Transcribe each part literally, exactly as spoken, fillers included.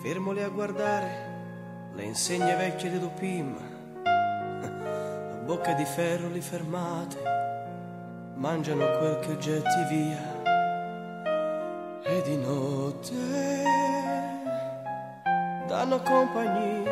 fermoli a guardare le insegne vecchie di Dupim, a bocca di ferro li fermate, mangiano quel che getti via, e di notte danno compagnia.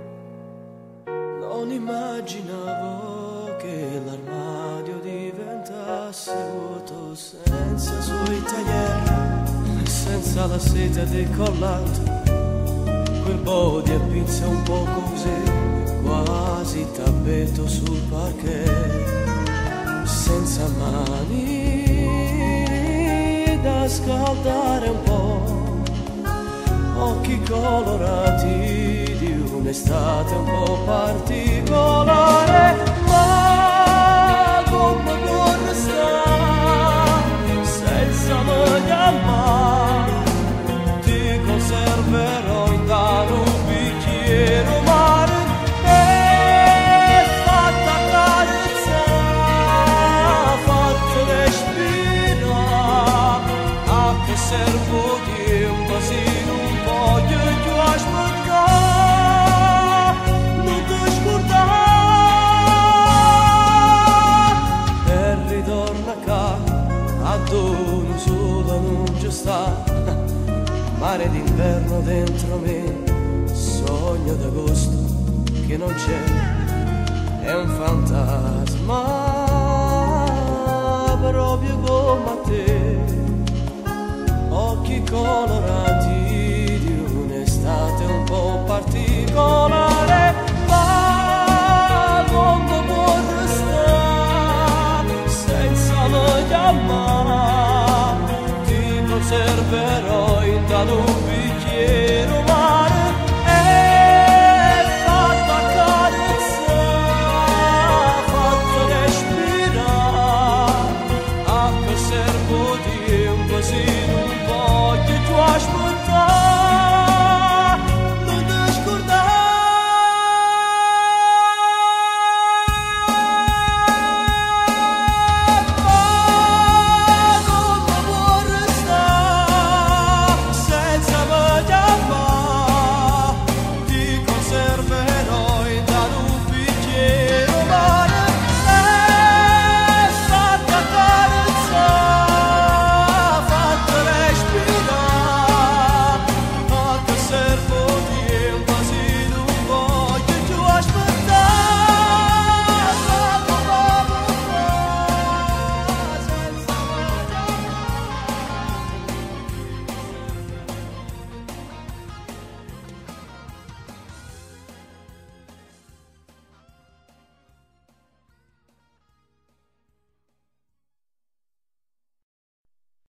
Non immaginavo che l'armadio diventasse vuoto senza suoi taglieri, senza la seta del collato, quel body a pizza un po' così, quasi tappeto sul parquet, senza mani da scaldare un po', occhi colorati di un'estate un po' particolare, ma come vorrei stare senza maglia, ma ti conserverò in talo un bicchiere mare e fatta carezza, fatta respirare, a che servo di un basino un po' di più a sbarcare, non ti scordare e ritorna qua ad un solo non ci sta. Mare d'inverno dentro me, sogno d'agosto che non c'è, è un fantasma proprio come a te, occhi colorati di un'estate un po' particolare, ma come vorrei stare senza la chiamare, ti conserverò in Danubio.